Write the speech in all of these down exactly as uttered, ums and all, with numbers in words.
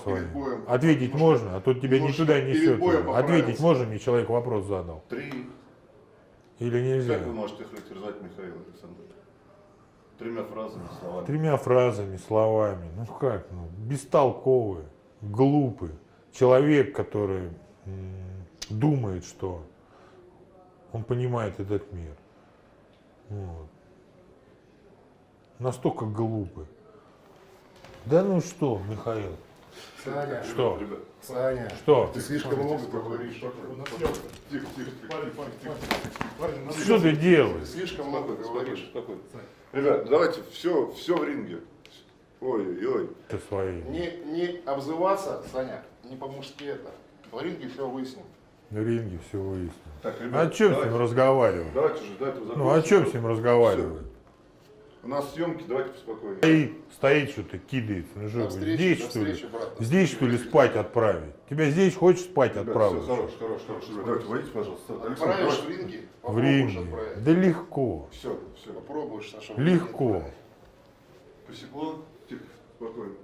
своим? Ответить можно, а тут тебя ни туда не несет. Ответить можно, мне человек вопрос задал. Три. Или нельзя? Как вы можете характеризовать Михаила Александровича? Тремя фразами, словами. Тремя фразами, словами. Ну как, ну, бестолковый, глупый. Человек, который м, думает, что он понимает этот мир. Вот. Настолько глупый. Да ну что, Михаил? Саня. Что? Ребят, Саня. Что? Ты слишком много говоришь. Тихо, тихо, тихо. Парень, парень, тихо. Парень, надо- Что ты делаешь? Слишком много Спокойно, говоришь. спокойно, спокойно. Ребят, давайте все, все в ринге. Ой-ой-ой. Ты свои. Не, не обзываться, Саня, не по-мужски это. В ринге все выясним. На ринге все выясним. Так, А ребят, о чем с давайте- ним разговаривать? Давайте уже, давайте закончим. Ну о чем с ним разговаривать? У нас съемки, давайте поспокойнее. Стоит, стоит что-то, кидается. Ну что, До встречи, здесь до что ли? встречи, брат. Здесь что ли спать отправить? Тебя здесь хочешь спать Ребят, отправить? все, хорош, хорош, хорош. Ребят, давайте, войдите, пожалуйста. Александр, Отправишь в давайте. ринге, В попробуешь ринге. отправить. Да легко. Все, все. Попробуешь, Саша. в Легко. ринге отправить. Посекло? Тихо, спокойно.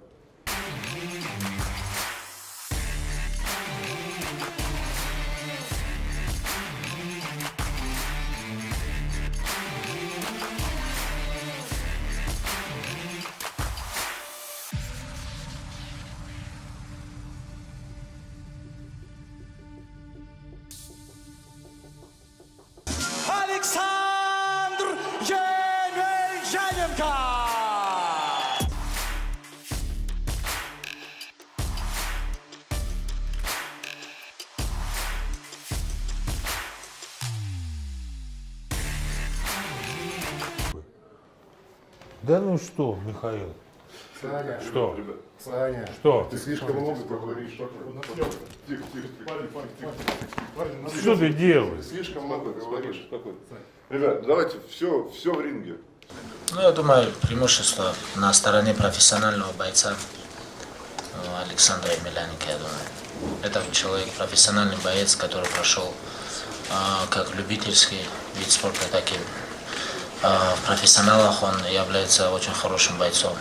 Александр Емельяненко! Да ну что, Михаил? Саня. Что? Ребят, Саня. Что? Ты слишком много говоришь. тихо, тихо, тихо. Парень, парень, тихо. Парень, надо- Что ты делаешь? Ты слишком много Спокойно, говоришь. спокойно, спокойно. Ребят, давайте все, все в ринге. Ну, я думаю, преимущество на стороне профессионального бойца э, Александра Емельяненко, я думаю. Это человек, профессиональный боец, который прошел э, как любительский вид спорта, так и э, в профессионалах он является очень хорошим бойцом.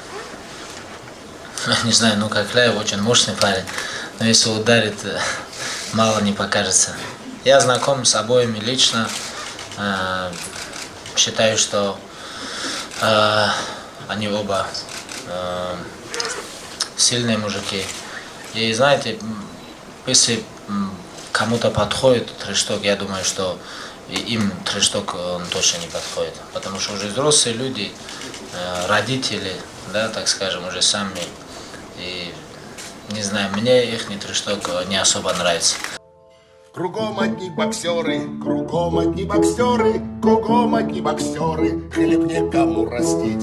Не знаю, ну как Ляев очень мощный парень, но если ударит, э, мало не покажется. Я знаком с обоими лично, э, считаю, что э, они оба э, сильные мужики. И знаете, м, если м, кому-то подходит трешток, я думаю, что и им трешток он точно не подходит. Потому что уже взрослые люди, э, родители, да, так скажем, уже сами. И не знаю, мне их трешток не особо нравится. Кругом одни боксеры, кругом одни боксеры, кругом одни боксеры, хлеб некому растить.